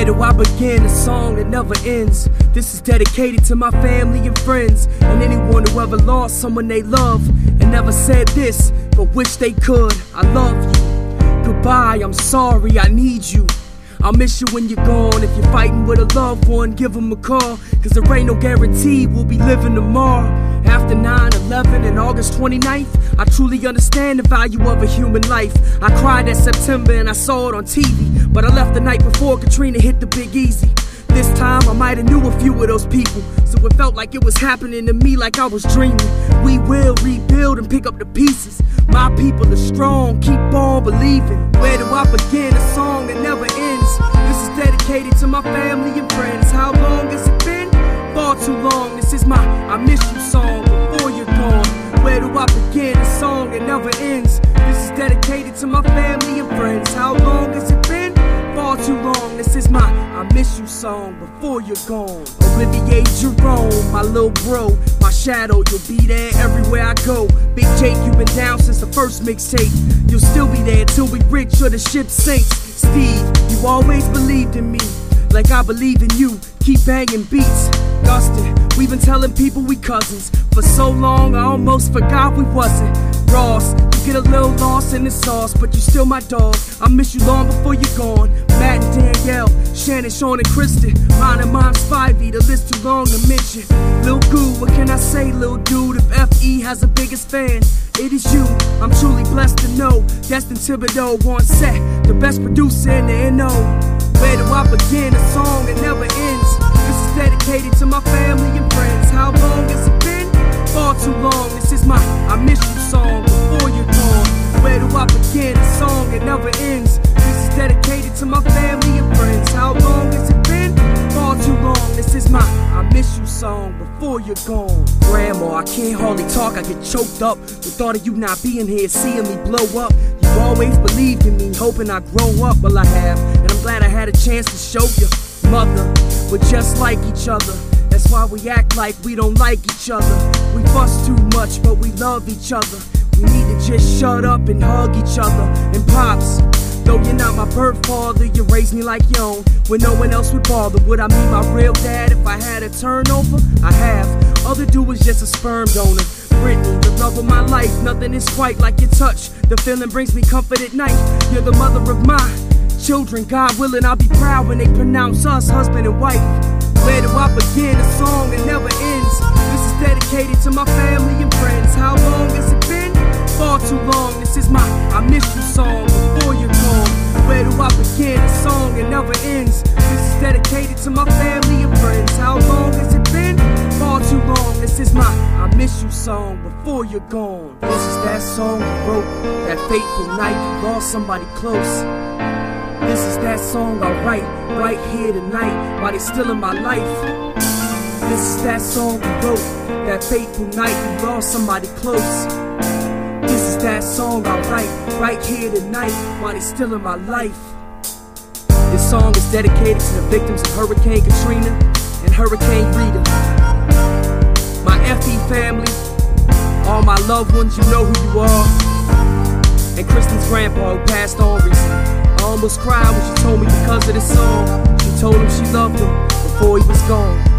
do I begin? A song that never ends. This is dedicated to my family and friends, and anyone who ever lost someone they love and never said this, but wish they could. I love you. Goodbye, I'm sorry, I need you. I'll miss you when you're gone. If you're fighting with a loved one, give them a call, cause there ain't no guarantee we'll be living tomorrow. After 9/11 and August 29th, I truly understand the value of a human life. I cried that September and I saw it on TV, but I left the night before Katrina hit the Big Easy. This time I might have knew a few of those people, so it felt like it was happening to me, like I was dreaming. We will rebuild and pick up the pieces. My people are strong, keep on believing. Where do I begin? A song that never ends. This is dedicated to my family and friends. How long has it been? Far too long. This is my I miss you song before you're gone. Where do I begin? A song that never ends. This is dedicated to my family and friends. How long has it been? Far too long. This is my I miss you song before you're gone. Olivier Jerome, my little bro, my shadow, you'll be there everywhere I go. Big Jake, you've been down since the first mixtape. You'll still be there till we rich or the ship sinks. Steve, you always believed in me, like I believe in you. Keep banging beats. Dustin, we've been telling people we cousins for so long I almost forgot we wasn't. Ross, you get a little lost in the sauce, but you still my dog. I miss you long before you're gone. Matt and Danielle, Shannon, Sean and Kristen, mine and mom's Spivey, the list too long to mention. Lil Goo, what can I say, lil dude? If FE has the biggest fan, it is you. I'm truly blessed to know Destin Thibodeau on set, the best producer in the NO. Where do I begin? A song that never ends. This is dedicated to my family and friends. How long has it been? Far too long. This is my I miss you song before you're gone. Where do I begin? A song that never ends. This is dedicated to my family and friends. How long has it been? Far too long. This is my I miss you song before you're gone. Grandma, I can't hardly talk, I get choked up. The thought of you not being here, seeing me blow up. You always believed in me, hoping I grow up. Well, I have, and I'm glad I had a chance to show you. Mother, we're just like each other. That's why we act like we don't like each other. We fuss too much, but we love each other. We need to just shut up and hug each other. And Pops, though you're not my birth father, you raised me like your own, when no one else would bother. Would I meet my real dad if I had a turnover? I have. Other dude was just a sperm donor. Brittany, the love of my life, nothing is quite like your touch. The feeling brings me comfort at night. You're the mother of my children. God willing, I'll be proud when they pronounce us husband and wife. Where do I begin? A song that never ends. This is dedicated to my family and friends. How long has it been? Far too long. This is my I miss you song before you're gone. Where do I begin? A song that never ends. This is dedicated to my family and friends. How long has it been? Far too long. This is my I miss you song before you're gone. This is that song I wrote that fateful night you lost somebody close. This is that song I write right here tonight while they still in my life. This is that song I wrote that fateful night you lost somebody close. This is that song I write right here tonight while they still in my life. This song is dedicated to the victims of Hurricane Katrina and Hurricane Rita. My FE family, all my loved ones, you know who you are. And Kristen's grandpa who passed on recently. I almost cried when she told me because of this song. She told him she loved him before he was gone.